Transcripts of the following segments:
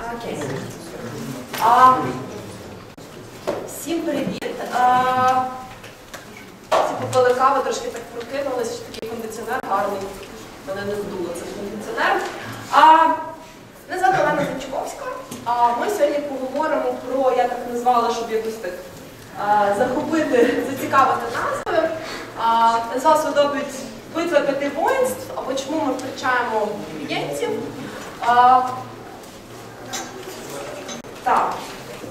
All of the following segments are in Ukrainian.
Окей. Всім привіт. Всі попили каву, трошки так прокинулись, що такий кондиціонер гарний. Мене не здуло, це кондиціонер. Мене звати Олена Зінчковська. Ми сьогодні поговоримо про, я так назвала, щоб якось так захопити, зацікавити назвою. Назвала свою «Битва п'яти воїнств», або чому ми втрачаємо клієнтів. Так,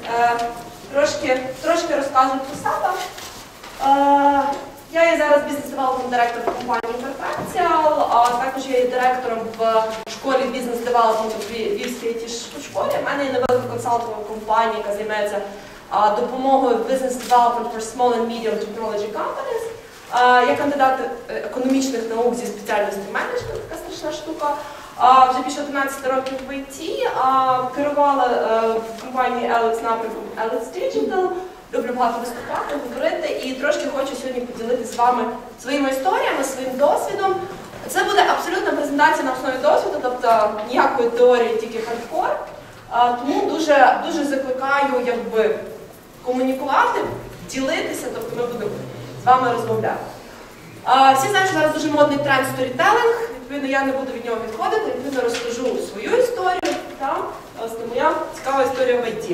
трошки розкажу про себе. Я є зараз бізнес-девелопмент директор компанії Perfectial, а також я є директором в школі бізнес-девелопменту в Львівській IT-школі. У мене є невелика консалтингова компанія, яка займається допомогою Business Development for Small and Medium Technology Companies. Я кандидат економічних наук зі спеціальності менеджмент, така страшна штука. Вже більше 11 років в IT, керувала в компанії Alex напрямком Alex Digital. Люблю багато виступати, говорити і трошки хочу сьогодні поділитися з вами своїми історіями, своїм досвідом. Це буде абсолютна презентація на основі досвіду, тобто ніякої теорії, тільки хардкор. Тому дуже закликаю комунікувати, ділитися, тобто ми будемо з вами розмовляти. Всі знають, що зараз дуже модний тренд сторітелінг, відповідно я не буду від нього відходити, відповідно розкажу свою історію. Власне, моя цікава історія в IT.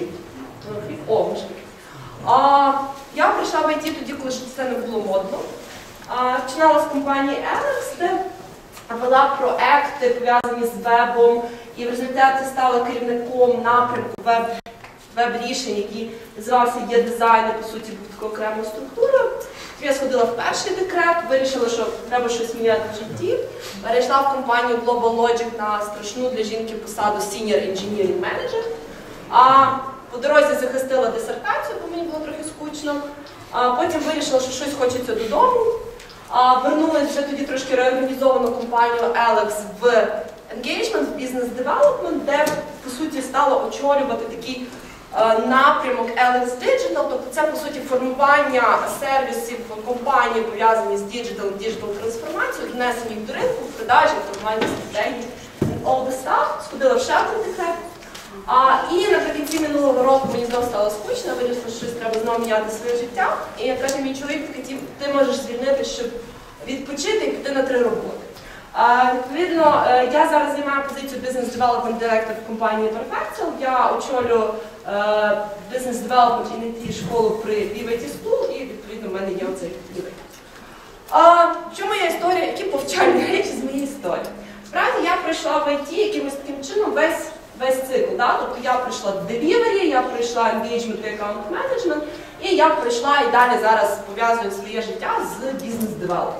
Я прийшла в IT тоді, коли це не було модно. Починала з компанії Alex, де вела проекти, пов'язані з вебом, і в результаті стала керівником напрямку веб-рішень, який називався «Є-дизайн», по суті, був такою окремою структурою. Я сходила в перший декрет, вирішила, що треба щось міняти в житті. Перейшла в компанію Global Logic на страшну для жінки посаду Senior Engineering Manager. По дорозі захистила дисертацію, бо мені було трохи скучно. Потім вирішила, що щось хочеться додому. Вернулася вже тоді трошки реорганізовану компанію Alex в Engagement, в Business Development, де, по суті, стала очолювати такий напрямок Alex Digital, тобто це, по суті, формування сервісів компанії, пов'язані з digital трансформацією, внесення їх до ринку, продажі, формування стратегії, all the stuff. Сходила в ще один декрет. І наприкінці минулого року мені знову стало скучно, вирішила, що щось треба знову міняти своє життя. І каже мій чоловік, ти можеш звільнити, щоб відпочити і піти на 3 роботи. Відповідно, я зараз займаю позицію Business Development Director в компанії Perfectial. Я очолю Business Development і IT-школу при Lviv IT School, і відповідно в мене є оцей Lviv. В чому є історія, які повчальні речі з моєї історії? Справді, я пройшла в IT якимось таким чином весь цикл. Тобто я пройшла delivery, я пройшла engagement і account management, і я пройшла і далі зараз пов'язую своє життя з бізнес-девелопментом.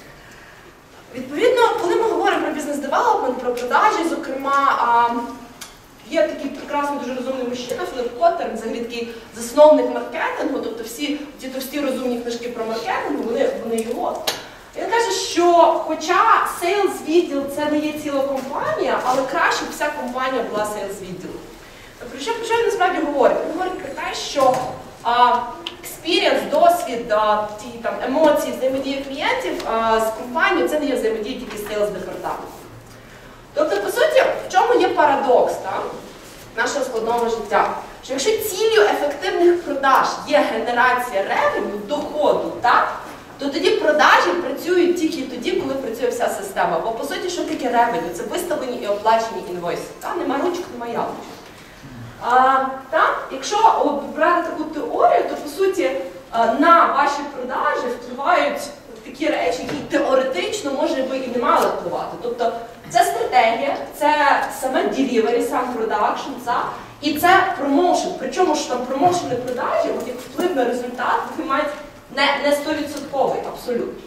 Відповідно, коли ми говоримо про бізнес-девелопмент, про продажі, зокрема, є такий прекрасний, дуже розумний мужчина, Філіп Коттер, взагалі такий засновник маркетингу, тобто всі ті товсті розумні книжки про маркетинг, вони його. Він каже, що хоча сейлз-відділ це не є ціла компанія, але краще б вся компанія була сейлз-відділом. Про що він насправді говорить? Він говорить про те, що експірієнс, досвід, ті емоції, взаємодії клієнтів з компанією, це не є взаємодія тільки з сейлз-департаментом. Тобто, по суті, в чому є парадокс нашого складного життя? Що якщо ціллю ефективних продаж є генерація ревеню, доходу, то тоді продажі працюють тільки тоді, коли працює вся система. Бо, по суті, що таке ревеню? Це виставлені і оплачені інвойси. Нема ручок, нема яблучок. Якщо брати таку теорію, то, по суті, на ваші продажі впливають такі речі, які теоретично, може би, і не мали впливати. Тобто, це стратегія, це саме delivery, сам продакшн, і це промоушен. Причому, що там промоушен і продажі, як вплив на результат, вони мають не 100% абсолютно.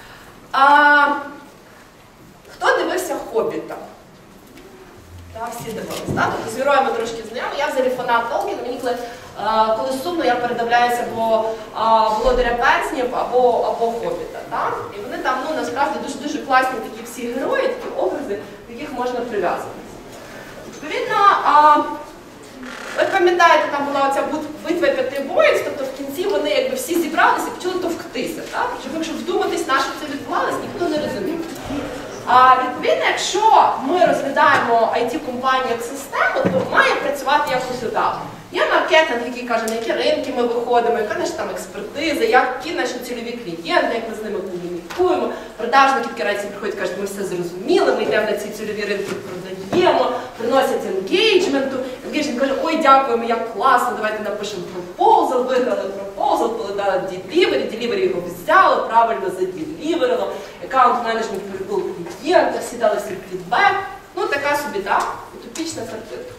Хто дивився «Хобіта»? Всі дивилися. Тобто з героями трошки знайомі. Я взагалі фанат Толкіна. Мені коли сумно, я передивляюся або «Володаря перснів», або «Хобіта». І вони там, насправді, дуже класні такі всі герої, такі образи, до яких можна прив'язуватися. Відповідно, ви пам'ятаєте, там була оця битва 5 воїнств, тобто в кінці вони всі зібралися і почали товктися. Щоб якщо вдуматись, на що це відбувалося, ніхто не розумів. Відповідно, якщо ми розглядаємо IT-компанію як систему, то має працювати якось отак. Є маркетинг, який каже, на які ринки ми виходимо, яка наша там експертиза, які наші цільові клієнти, як ми з ними комунікуємо. Продажники в Кереці приходять і кажуть, ми все зрозуміли, ми йдемо на ці цільові ринки, продаємо, приносять енгейджменту. Енгейджмент каже, ой, дякуємо, як класно, давайте напишемо пропозал, виграли пропозал, подали делівері його взяли, правильно заделіверило, аккаунт-менеджмент перебув клієнта, всі дали свій фідбек. Ну, така собі, так, утопічна картинка.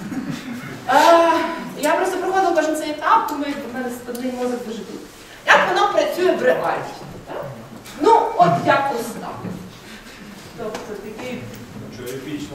Я просто проходила кожен цей етап, тому в мене спинний мозок дуже добре. Як воно працює в реальності? Ну, от якось так. Тобто такий... Що епічно?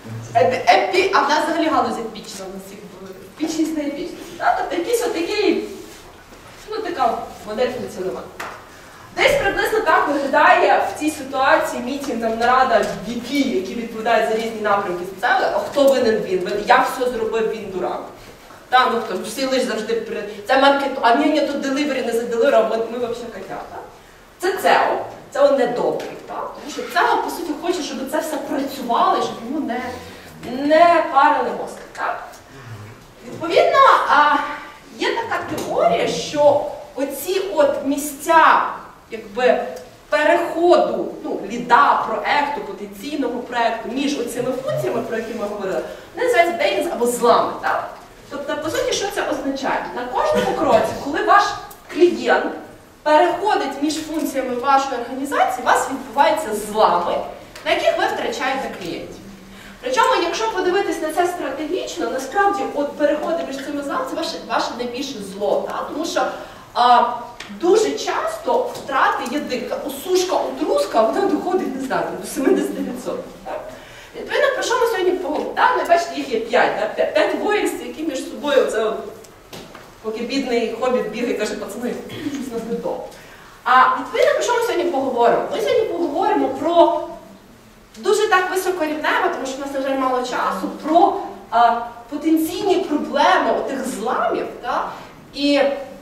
А в нас взагалі галузь епічна, у нас всіх були. Епічність не епічність. Тобто якийсь отакий, ну така модель функціонування. Десь приблизно так виглядає в цій ситуації мітінг, там, нарада VP, які відповідають за різні напрямки. Це хто винен він? Я все зробив, він дурак. Та, ну хто, всі лиш завжди це маркет, а ні, тут деливері не заделивер, ми взагалі котята. Це SEO, це недобрий, так? Тому що SEO, по суті, хоче, щоб це все працювало, щоб йому не парили мозки, так? Відповідно, є така теорія, що оці от місця, якби, переходу, ну, ліда, проекту, потенційного проекту між оцими функціями, про які ми говорили, вони називаються дейлінг або злами, так? Тобто, по суті, що це означає? На кожному кроці, коли ваш клієнт переходить між функціями вашої організації, у вас відбуваються злами, на яких ви втрачаєте клієнтів. Причому, якщо подивитись на це стратегічно, насправді от переходи між цими злами – це ваше найбільше зло, так? Тому що дуже часто втрати є дика. Осушка отруска, вона доходить, не знаю, до 70%. Так? Відповідно, про що ми сьогодні поговоримо? Ви бачите, їх є 5. 5 воїнств, які між собою, оце, поки бідний хобіт бігає і каже, пацани, щось нас не то. Відповідно, про що ми сьогодні поговоримо? Ми сьогодні поговоримо про дуже так високорівневе, тому що в нас, на жаль, мало часу, про потенційні проблеми отих зламів, так? І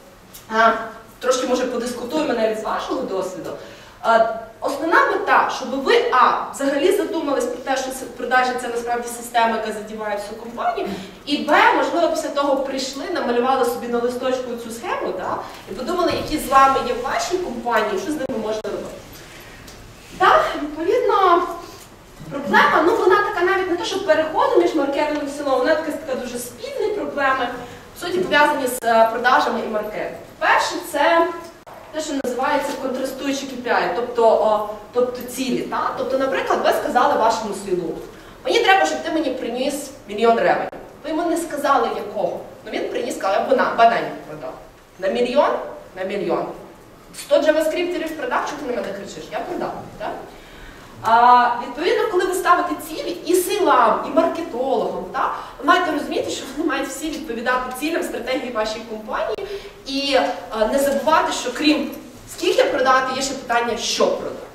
трошки, може, подискутуємо навіть з вашого досвіду. Основна мета, щоб ви, взагалі задумались про те, що продажі – це насправді система, яка задіває всю компанію, і можливо, після того прийшли, намалювали собі на листочку цю схему, так? І подумали, які злами є в вашій компанії, що з ними можна робити. Так, відповідно, проблема, ну вона така навіть не те, що переходу між маркетингом і селом, вона така дуже спільні проблеми, в суті, пов'язані з продажами і маркетингом. Перше, це те, що називається контрастуючі KPI, тобто цілі. Так? Тобто, наприклад, ви сказали вашому селу, мені треба, щоб ти мені приніс 1 мільйон ревень. Ви йому не сказали, якого. Ну він приніс, сказав, я бананів продав. На мільйон? На мільйон. 100 джаваскриптерів продав, чого ти на мене кричиш? Я продав. Так? Відповідно, коли ви ставите цілі і селам, і маркетологам, так, ви маєте розуміти, що вони мають всі відповідати цілям стратегії вашої компанії і не забувати, що крім скільки продати, є ще питання, що продати.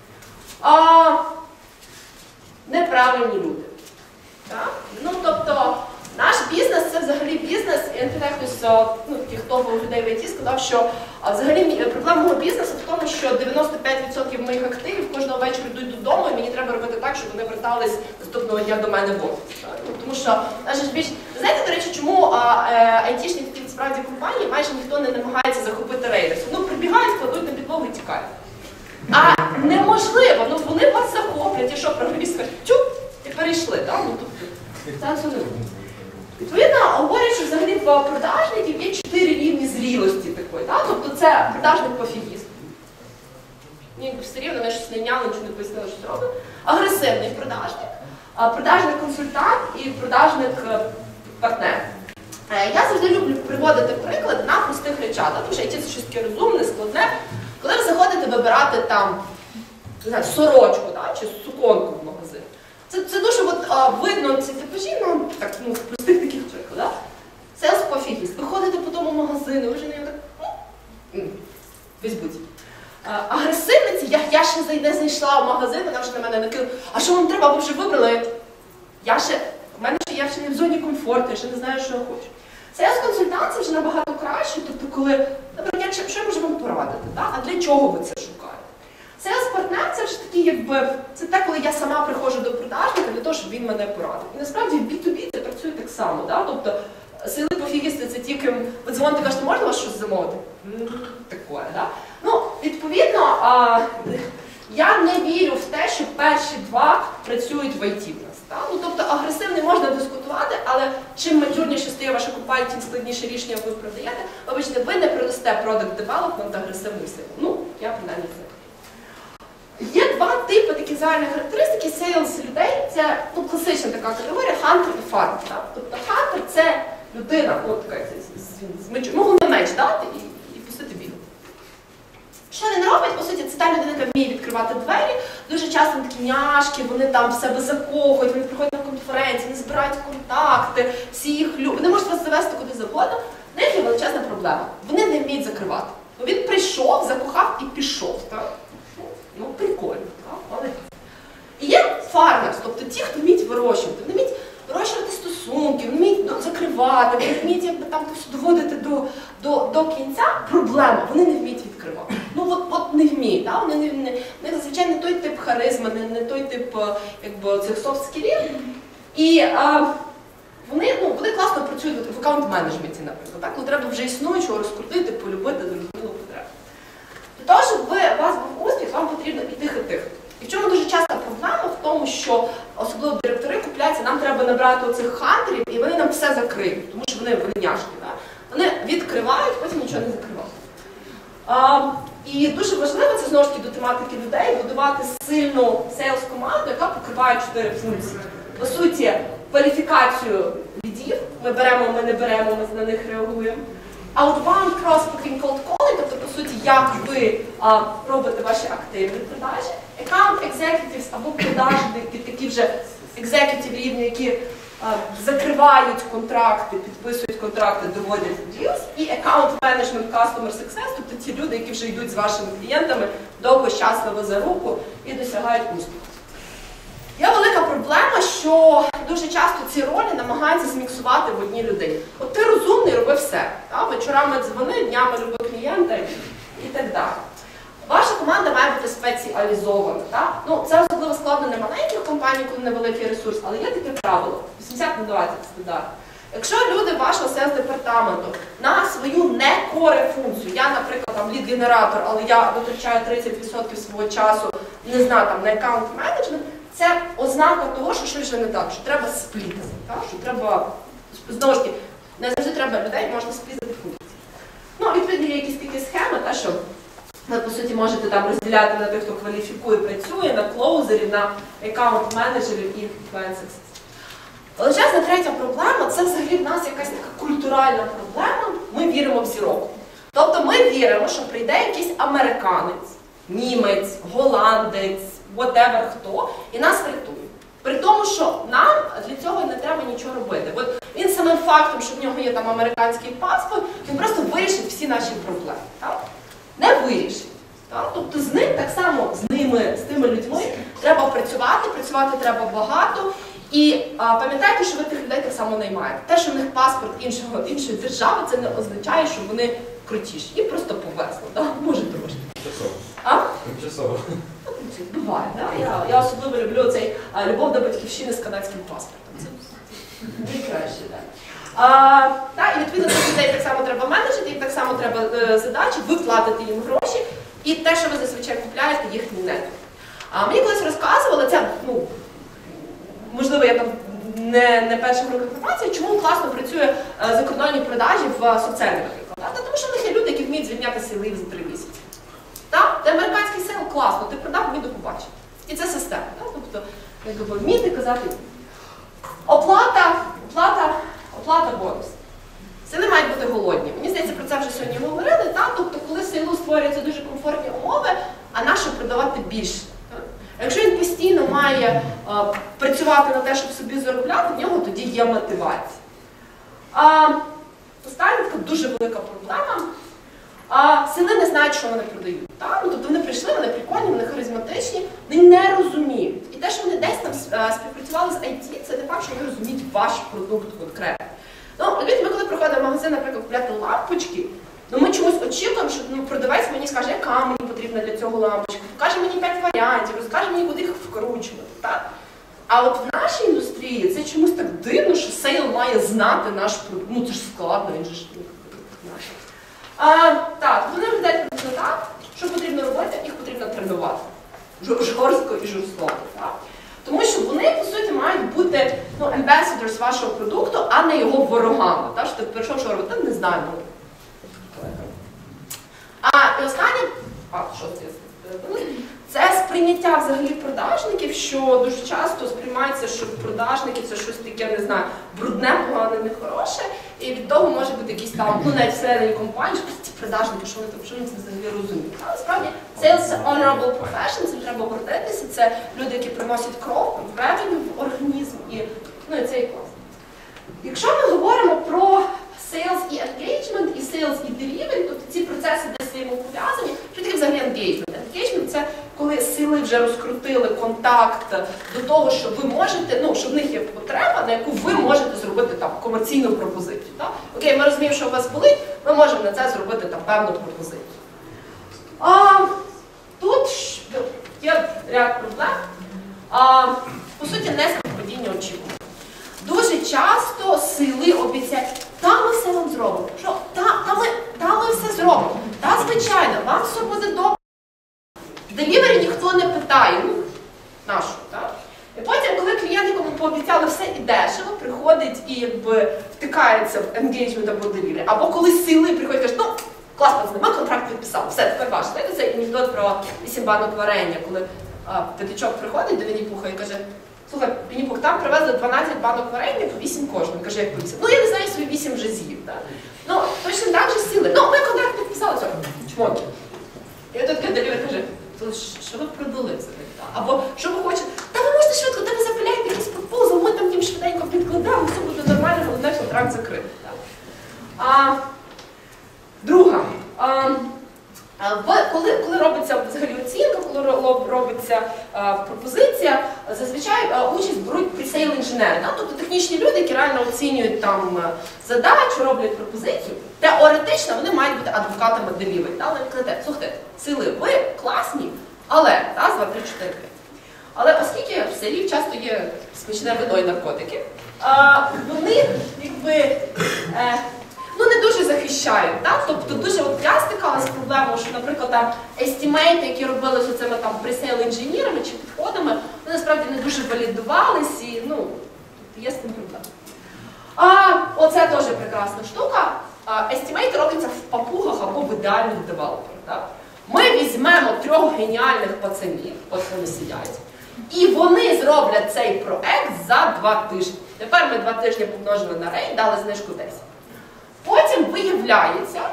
Неправильні люди. Так? Ну, тобто, наш бізнес – це взагалі бізнес, і хтось, таких топових людей в ІТ сказав, що взагалі проблема мого бізнесу в тому, що 95% моїх активів кожного вечора йдуть додому, і мені треба робити так, щоб вони вертались наступного дня до мене в офіс. Тому що, ви знаєте, до речі, чому айтішні такі справді компанії майже ніхто не намагається захопити рейдерство? Ну, прибігають, кладуть на підлогу і тікають. А неможливо, ну вони вас захоплять, і що, програміст скажуть, тюк, і перейшли, так? Ну, тобто, сенсу не буде. Відповідно, говорять, що взагалі в продажників є 4 рівні зрілості такої, так? Тобто це продажник-пофігіст. Ні, все рівно, не щось не вняли, нічого не пояснили, що робить. Агресивний продажник, продажник-консультант і продажник-партнер. Я завжди люблю приводити приклад на простих речах, тому що IT – це щось таке розумне, складне. Коли ви заходите вибирати там, не знаю, сорочку, так, чи суконку в магазин, це дуже видно ці типажі, так, в простих таких прикладах. Селс-пофігіст. Ви ходите по тому магазину, ви вже не так, візьбуть. Агресивниці, я ще не зайшла в магазин, вона вже на мене накинула, а що вам треба, ви вже вибрали? Я ще не в зоні комфорту, я ще не знаю, що я хочу. Селс-консультант – це вже набагато краще, тобто коли, наприклад, що я можу вам порадити, так? А для чого ви це шукаєте? Селс-партнер – це вже такі, якби, це те, коли я сама приходжу до продажника для того, щоб він мене порадив. І насправді в B2B це працює так само. Да? Тобто сили пофігісти це тільки, ви дзвоните, кажете, можна вас щось замовити? Таке, да? Ну, відповідно, я не вірю в те, що перші два працюють в IT в нас. Да? Ну, тобто агресивний можна дискутувати, але чим матюрніше стає ваша компанія, тим складніше рішення ви продаєте. Вибачте, ви не продасте product development агресивним силам. Ну, я принаймні це. Є два типи такі загальні характеристики сейлс людей. Це класична така категорія хантер і фармер. Тобто хантер – це людина, така з мечом, головне меч дати і пустити бігати. Що він робить? По суті, це та людина, яка вміє відкривати двері. Дуже часто такі няшки, вони там в себе закохують, вони приходять на конференції, вони збирають контакти, всі їх люблять. Вони можуть вас завести куди завгодно. В них є величезна проблема. Вони не вміють закривати. Він прийшов, закохав і пішов. Так? Ну, прикольно. Так? І є фармерс, тобто ті, хто вміють вирощувати. Вони вміють вирощувати стосунки, вони вміють закривати, вони вміють якби, там, доводити до кінця. Проблема, вони не вміють відкривати. Ну от не вміють. Так? Вони не зазвичай не той тип харизми, не той тип якби, цих софт-скілів. І вони класно працюють в аккаунт-менеджменті, наприклад. Так? Коли треба вже існуючого розкрутити, полюбити, зрозуміло потребу. Для того, щоб у вас був успіх, вам потрібно і тих, і тих. І в чому дуже часто проблема в тому, що особливо директори купляються, нам треба набрати оцих хантерів, і вони нам все закриють, тому що вони няшки. Да? Вони відкривають, потім нічого не закривають. І дуже важливо, це знову ж таки до тематики людей, будувати сильну сейлс-команду, яка покриває 4 функції. По суті, кваліфікацію лідів, ми беремо, ми не беремо, ми на них реагуємо. Outbound cross-booking cold calling, тобто, по суті, як ви робите ваші активні продажі. Account executives або продажники, такі вже executive рівні, які закривають контракти, підписують контракти, доводять deals. І account management, customer success, тобто ті люди, які вже йдуть з вашими клієнтами довго, щасливо за руку і досягають успіху. Є велика проблема, що дуже часто ці ролі намагаються зміксувати в одній людині. От ти розумний, роби все. Так? Вечорами дзвони, днями люби клієнта і так далі. Ваша команда має бути спеціалізована. Так? Ну, це особливо складно не маленьких компаній, коли невеликий ресурс, але є таке правило. 80-20 стандарт. Якщо люди вашого сейлс-департаменту на свою не-коре функцію, я, наприклад, там лід-генератор, але я витрачаю 30% свого часу, не знаю, там, на аккаунт-менеджмент, це ознака того, що щось вже не так, що треба сплітити, що треба, знову ж таки, не завжди треба людей, можна сплітити функції. Ну, відповідно, є якісь такі схеми, що ви, по суті, можете там розділяти на тих, хто кваліфікує, працює, на клоузерів, на аккаунт-менеджерів і client success. Величезна третя проблема – це взагалі в нас якась така культуральна проблема, ми віримо в зірок. Тобто ми віримо, що прийде якийсь американець, німець, голландець, whatever хто, і нас врятує. При тому, що нам для цього не треба нічого робити. От він самим фактом, що в нього є там американський паспорт, він просто вирішить всі наші проблеми. Так? Не вирішить. Так? Тобто з ним так само, з тими людьми треба працювати треба багато. І пам'ятайте, що ви тих людей так само наймаєте. Те, що в них паспорт іншої держави, це не означає, що вони крутіші. Їм просто повезло, так? Може трошки. Тимчасово. Буває, так? Я особливо люблю цей любов до батьківщини з канадським паспортом. Це найкраще, так. І відповідно цих людей так само треба менеджити, їм так само треба задачі, ви платите їм гроші, і те, що ви зазвичай купляєте, їхній нетворк. Мені колись розказували, це, можливо, я там не перша група інформації, чому класно працює закордонні продажі в соцсервісах. Тому що в них є люди, які вміють звільняти сили за 3 місяці. Так? Ти американський сейл класно, ти продав, вмій до побачення. І це система. Так? Тобто, якби вміти казати. Оплата бонус. Сили мають бути голодні. Мені здається, про це вже сьогодні говорили. Так? Тобто, коли силу створюються дуже комфортні умови, а нащо продавати більше? Так? Якщо він постійно має працювати на те, щоб собі заробляти, в нього тоді є мотивація. Остання така дуже велика проблема. Сили не знають, що вони продають. Так? Тобто вони прийшли, вони прикольні, вони харизматичні, вони не розуміють. І те, що вони десь там співпрацювали з IT, це не факт, що вони розуміють ваш продукт конкретно. Ми коли приходимо в магазин, наприклад, купляти лампочки, Ну ми чомусь очікуємо, що продавець мені скаже, яка мені потрібна для цього лампочка, покаже мені 5 варіантів, розкаже мені, куди їх вкручувати. Так? А от в нашій індустрії це чомусь так дивно, що сейл має знати наш продукт. Ну це ж складно, він же ж наш. Так, вони виглядають приблизно так, що потрібно робити, їх потрібно тренувати. Жорстко і жорстоко. Так? Тому що вони, по суті, мають бути ambassadors вашого продукту, а не його ворогами. Так? Що ти прийшов, що робити? Не знаю. І останнє, що це сприйняття взагалі продажників, що дуже часто сприймається, що продажники це щось таке, не знаю, брудне, погане, нехороше, і від того може бути якісь там, навіть всередині компанії, що ці продажники, що вони це взагалі розуміють. Але справді, sales – це honorable profession, цим треба гордитися, це люди, які приносять кров, revenue в організм, і це і класно. Якщо ми говоримо про sales і engagement, і sales і delivery, тобто ці процеси десь взаємопов'язані, що таке взагалі engagement? Engagement – це коли сили вже розкрутили контакт до того, що ви можете, що в них є потреба, на яку ви можете зробити там комерційну пропозицію. Так? Окей, ми розуміємо, що у вас болить, ми можемо на це зробити там певну пропозицію. Тут є ряд проблем. По суті, неспівпадіння очікувань. Дуже часто сили обіцяють, та ми все вам зробимо. Що? Та ми все зробимо. Та, звичайно, вам все буде добре. В делівері ніхто не питає, нашу, так? І потім, коли клієнт, якому пообіцяли все і дешево, приходить і втикається в енгейджмент або делівері. Або коли сили приходять і кажуть, класно, ми контракт підписали, все, тепер ваше. Знаєте, це анекдот про 8 банок варення, коли п'ятичок приходить до Вінні-Пуха і каже, слухай, Вінні-Пух, там привезли 12 банок варення, по 8 кожен. Каже, як по 8? Я не знаю, свої 8 вже з'їв. Точно так же сили. Ми контракт підписали, все, чмоки. І тут делівері каже, що ви продали це? Або що ви хочете? Та ви можете швидко, та ви запиляєте якийсь пропозал, ми там їм швиденько підкладемо, все буде нормально, головне контракт закрити. Друга. Коли робиться взагалі оцінка, коли робиться пропозиція, зазвичай участь беруть pre-sale інженери. Тобто технічні люди, які реально оцінюють там задачу, роблять пропозицію. Теоретично вони мають бути адвокатами delivery. Вони кажуть, слухайте, сили, ви класні, але, раз, два, три, чотири, п'ять. Але оскільки в селі часто є смачне вино і наркотики, вони не дуже захищають. Так? Тобто дуже я стикалася з проблемою, що, наприклад, там естімейти, які робилися цими там pre-sale інженерами чи підходами, вони насправді не дуже валідувались і є з цим проблема. Оце теж прекрасна штука. Естімейти робляться в папугах або в ідеальних девелоперах. Ми візьмемо 3 геніальних пацанів, от вони сидять, і вони зроблять цей проект за 2 тижні. Тепер ми 2 тижні помножили на рейд, дали знижку 10. Потім виявляється,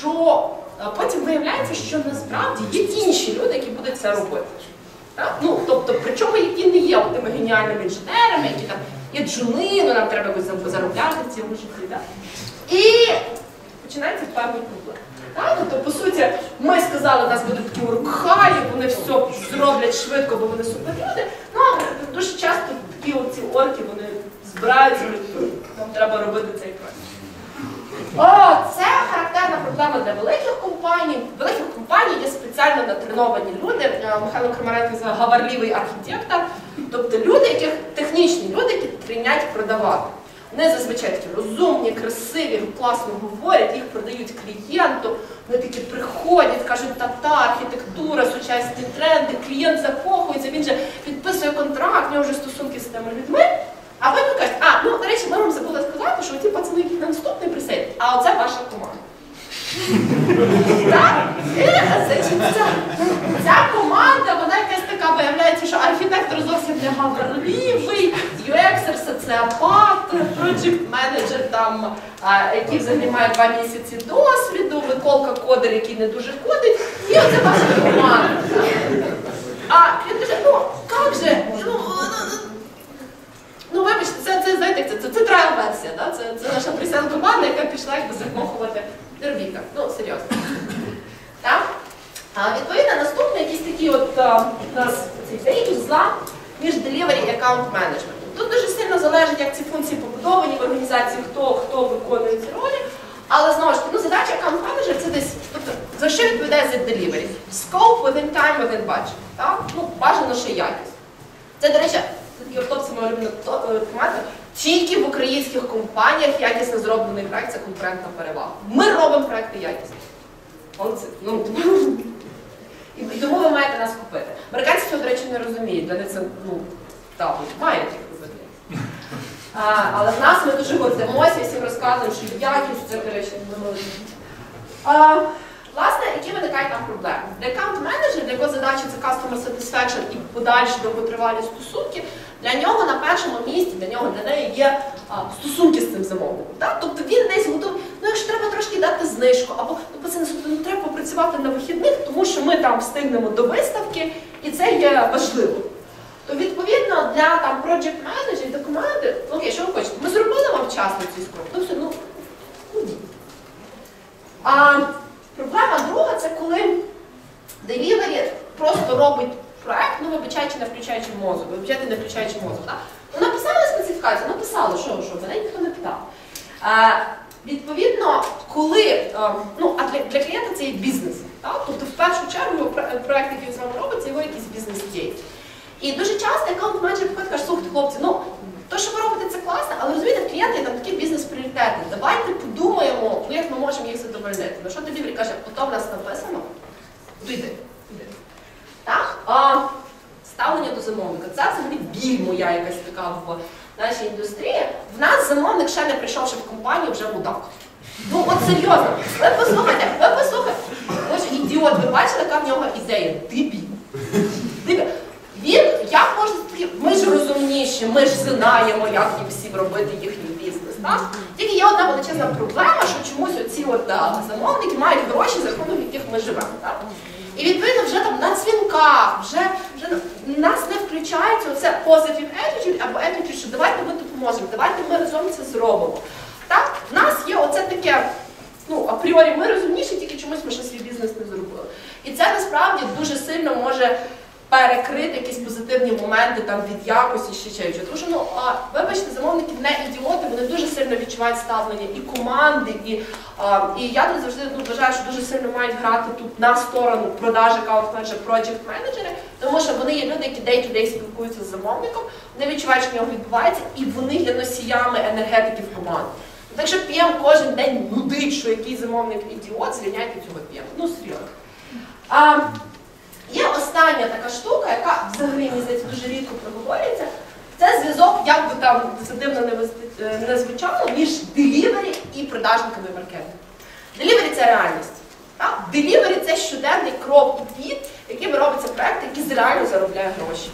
що насправді є інші люди, які будуть це робити. Так? Тобто, причому які не є тими геніальними інженерами, які там є джуни, нам треба якось заробляти в цьому житті. Так? І починається певні проблеми. Тобто, по суті, ми сказали, у нас будуть такі уркхаї, вони все зроблять швидко, бо вони суперлюди. Дуже часто такі оці орки, вони збираються, нам треба робити цей проект. Це характерна проблема для великих компаній. В великих компаній є спеціально натреновані люди. Михайло Крамаренко називає говорливий архітектор. Тобто люди, технічні люди, які тренять продавати. Вони зазвичай такі розумні, красиві, класно говорять, їх продають клієнту. Вони такі приходять, кажуть, архітектура, сучасні тренди, клієнт закохується, він же підписує контракт, в нього вже стосунки з тими людьми. А потім кажуть, до речі, ми вам забули сказати, що ті пацани, які на наступний присядуть, а оце ваша команда. Ця команда, вона якась така, виявляється, що архітектор зовсім не говорливий, UX-ер, соціопат, проджект-менеджер, який взагалі має 2 місяці досвіду, виколка кодер, який не дуже кодить, і оце ваша команда. Він каже, як же, вибачте, знаєте, це трайл-версія, це наша пресейл команда, яка пішла закохувати Дервіка. Серйозно. Відповідно, наступний якийсь такий у нас цей зла між delivery і account management. Тут дуже сильно залежить, як ці функції побудовані в організації, хто виконує ці ролі. Але, знову ж таки, задача account manager – це За що відповідає за delivery? Scope within time, within budget. Так? Ну, бажано ще якість. Це, до речі, такі автопси ми любимо тримати. Тільки в українських компаніях якісно зроблений проект – це конкурентна перевага. Ми робимо проекти якісні. Ну, і тому ви маєте нас купити. Американці цього, до речі, не розуміють. Для них це, ну, так, мають їх робити. Але в нас ми дуже гордимося і всім розказуємо, що якість – це, до речі, не молоді. Власне, які виникають там проблеми? Для аккаунт-менеджера, для його задачі це customer satisfaction і подальші довготривалі стосунки, для нього на першому місці, для неї є стосунки з цим замовником. Так? Тобто він десь готовий, ну якщо треба трошки дати знижку, або ну, треба попрацювати на вихідних, тому що ми там встигнемо до виставки, і це є важливо. То відповідно для там project manager, до команди, окей, що ви хочете? Ми зробили вам вчасно цей скроп? Ну все, ну ні. Проблема друга – це коли delivery просто робить проект, ну вибачаючи, не включаючи мозок, не включаючи мозок. Так? Ну, написали специфікацію, написали, що, мене ніхто не питав. Відповідно, коли, ну, а для клієнта це є бізнес. Так? Тобто, в першу чергу, проект, який він з вами робить, це його якийсь бізнес-кейс. І дуже часто аккаунт-менеджер приходить і каже, слухайте, хлопці, ну, то, що ви робите, це класно, але розумієте, в клієнта є там такі бізнес-пріоритети. Давайте подумаємо, ну, як ми можемо їх задовольнити. На що Delivery каже, ото в нас написано, то йди. Так? Ставлення до замовника. Це взагалі біль моя якась така в нашій індустрії. В нас замовник ще не прийшовши в компанію, вже мудак. Ну от серйозно. Ви послухайте. Боже, ідіот, ви бачите, яка в нього ідея? Дебіль. Він, як можна, ми ж розумніші, ми ж знаємо, як їм всім робити їхній бізнес. Так? Тільки є одна величезна проблема, що чомусь оці замовники мають гроші, за рахунок яких ми живемо. Так? І відповідно вже там на дзвінках, вже нас не включається оце positive attitude або attitude, що давайте ми допоможемо, давайте ми разом це зробимо. Так? В нас є оце таке, ну, апріорі ми розумніші, тільки чомусь ми ще свій бізнес не зробили. І це насправді дуже сильно може перекрити якісь позитивні моменти там, від якості ще чого. Тому що, ну, вибачте, замовники не ідіоти, вони дуже сильно відчувають ставлення і команди, і я тут завжди вважаю, що дуже сильно мають грати тут на сторону продажі аккаунт-менеджер, проджект-менеджери, тому що вони є люди, які day-to-day спілкуються з замовником, вони відчувають, що в нього відбувається, і вони є носіями енергетики в команді. Так що PM кожен день нудить, що якийсь замовник ідіот, звільняйте цього PM. Ну, серйозно. Є остання така штука, яка взагалі, мені здається, дуже рідко проговорюється. Це зв'язок, як би там дивно не звучало, між delivery і продажниками маркетингу. Delivery – це реальність. Delivery – це щоденний крок і під, якими робиться проєкт, який реально заробляє гроші.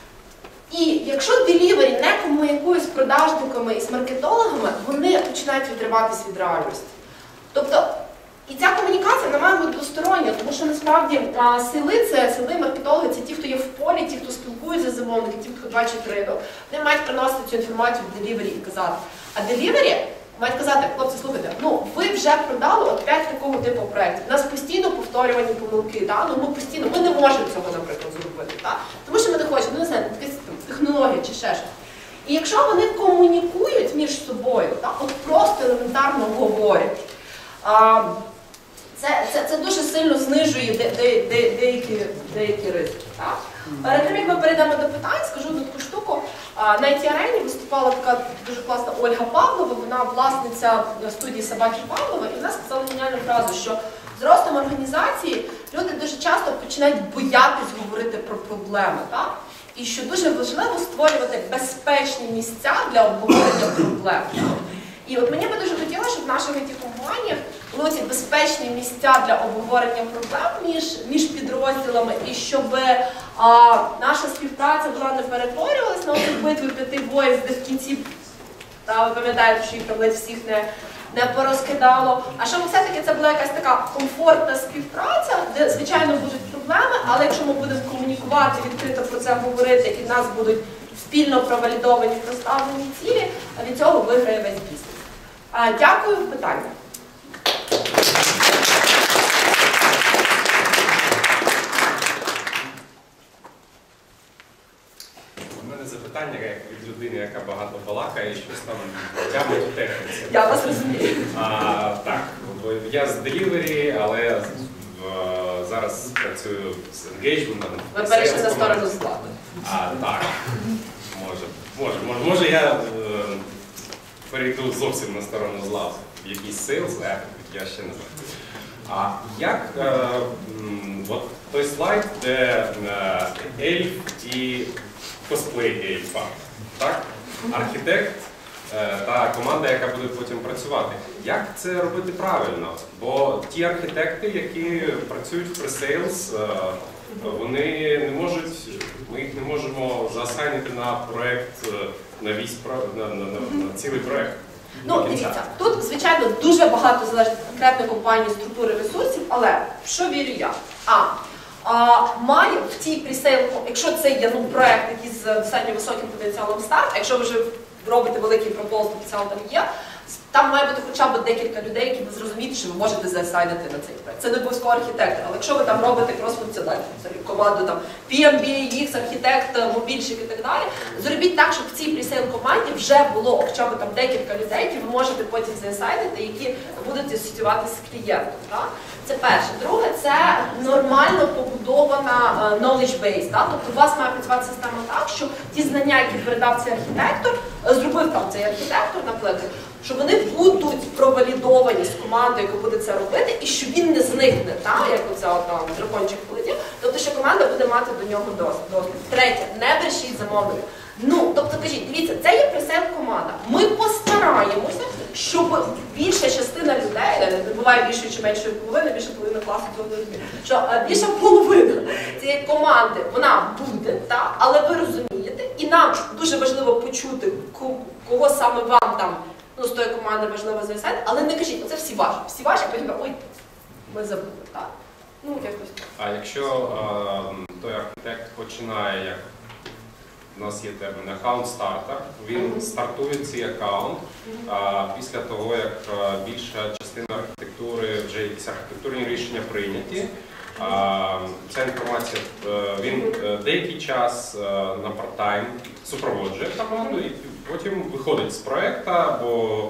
І якщо delivery не комунікує з продажниками і з маркетологами, вони починають відриватися від реальності. Тобто, і ця комунікація не має бути двостороння, тому що насправді сили маркетологи – це ті, хто є в полі, ті, хто спілкується з замовником, ті, хто бачить ринок. Вони мають приносити цю інформацію в delivery і казати. А delivery мають казати, хлопці, слухайте, ну ви вже продали от 5 такого типу проєктів. У нас постійно повторювані помилки, да? Ну, ми не можемо цього, наприклад, зробити. Да? Тому що ми не хочемо, ну не знаю, якась технологія чи ще щось. І якщо вони комунікують між собою, да? От просто елементарно говорять, це дуже сильно знижує деякі ризики. Так? Перед тим, як ми перейдемо до питань, скажу одну таку штуку. На IT-арені виступала така дуже класна Ольга Павлова, вона власниця студії «Собаки Павлова», і вона сказала геніальну фразу, що з ростом організації люди дуже часто починають боятись говорити про проблеми. Так? І що дуже важливо створювати безпечні місця для обговорення проблем. І от мені би дуже хотілося, щоб в наших IT-компаніях були ці безпечні місця для обговорення проблем між підрозділами, і щоб наша співпраця була не перетворювалася на оцю битву 5 воїн, де в кінці, ви пам'ятаєте, що їх там ледь всіх не порозкидало, а щоб все-таки це була якась така комфортна співпраця, де, звичайно, будуть проблеми, але якщо ми будемо комунікувати, відкрито про це говорити, і в нас будуть спільно провалідовані проставлені цілі, від цього виграє весь бізнес. Дякую. Питання. У мене запитання, як від людини, яка багато балакає і щось там тягне в техніці. Я вас розумію. Так, бо я з delivery, але зараз працюю з енгейджментом. Ви перейшли на сторону зла. Так. Може я перейду зовсім на сторону зла в якийсь сейлс, я ще не знаю. А як от той слайд, де ельф і косплей ельфа, так? Архітект та команда, яка буде потім працювати. Як це робити правильно? Бо ті архітекти, які працюють в пресейлс, вони не можуть, ми їх не можемо заасайнити на проєкт, на цілий проєкт. Ну, дивіться, тут, звичайно, дуже багато залежить від конкретної компанії, структури ресурсів, але в що вірю я? Має в цій пресейл, якщо це є проєкт, який з достатньо високим потенціалом старт, якщо ви вже робите великий пропоз, потенціал там є, там має бути хоча б декілька людей, які ви зрозумієте, що ви можете заасайнити на цей проєкт. Це не обов'язково архітектор, але якщо ви там робите крос-функціональну команду, там PMB, UX, архітект, мобільщик і так далі, зробіть так, щоб в цій пресейл команді вже було хоча б там декілька людей, які ви можете потім заасайнити, які будуть асоціюватися з клієнтом. Так? Це перше. Друге, це нормально побудована knowledge base. Так? Тобто у вас має працювати система так, що ті знання, які передав цей архітектор, зробив там цей архітектор, наприклад, що вони будуть провалідовані з командою, яка буде це робити, і що він не зникне, так? Як оце там дракончик полетів, тобто що команда буде мати до нього доступ. Третє, не брешіть замовнику. Ну, тобто, кажіть, дивіться, це є пресейл команда. Ми постараємося, щоб більша частина людей, не буває більшої чи меншої половини, більше половини класу цього не розуміє, що більша половина цієї команди, вона буде, так? Але ви розумієте, і нам дуже важливо почути, кого саме вам там, з тої команди важливо зависати, але не кажіть, оце всі ваші, а потім, ой, ми забули, так? Ну, якось так. А якщо той архітект починає, як у нас є термін аккаунт стартер, він стартує цей аккаунт після того, як більша частина архітектури, вже якісь архітектурні рішення прийняті. Ця інформація, він деякий час на парт-тайм супроводжує команду і потім виходить з проєкту, бо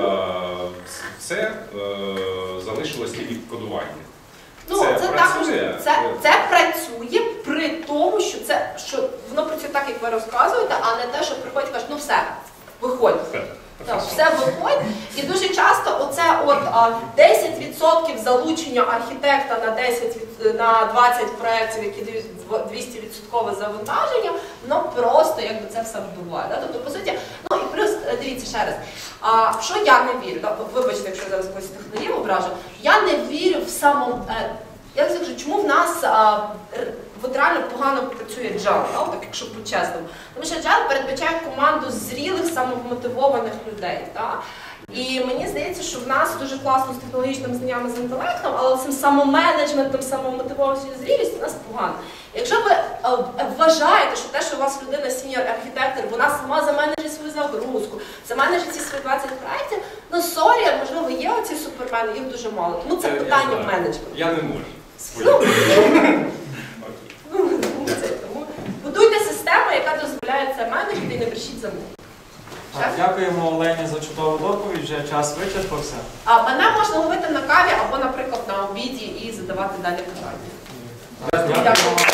все залишилось тільки в кодуванні. Ну, це працює при тому, що воно працює так, як ви розказуєте, а не те, що приходять і кажуть, ну все, виходь. Так, все виходить. І дуже часто оце 10% залучення архітекта на 20 проєктів, які 200% завантаження, воно просто якби це все вбиває. Тобто, по суті, ну і плюс, дивіться ще раз, в що я не вірю, вибачте, якщо я зараз когось технологію ображу, я не вірю в самому, я скажу, чому в нас от реально погано працює Agile, так, якщо по-чесному. Тому що Agile передбачає команду зрілих, самомотивованих людей. Так? І мені здається, що в нас дуже класно з технологічними знаннями, з інтелектом, але цим самоменеджментом, самомотивованістю і зрілістю у нас погано. Якщо ви вважаєте, що те, що у вас людина сіньор-архітектор, вона сама заменеджить свою загрузку, заменеджить ці свої 20 проєктів, ну сорі, можливо, є оці супермени, їх дуже мало. Тому це питання менеджменту. Я не можу. Тому будуйте систему, яка дозволяє це менеджити, і не брешіть замову. Дякуємо Олені за чудову доповідь, вже час вичерпався. Мене можна ловити на каві або, наприклад, на обіді і задавати далі питання. Дякуємо.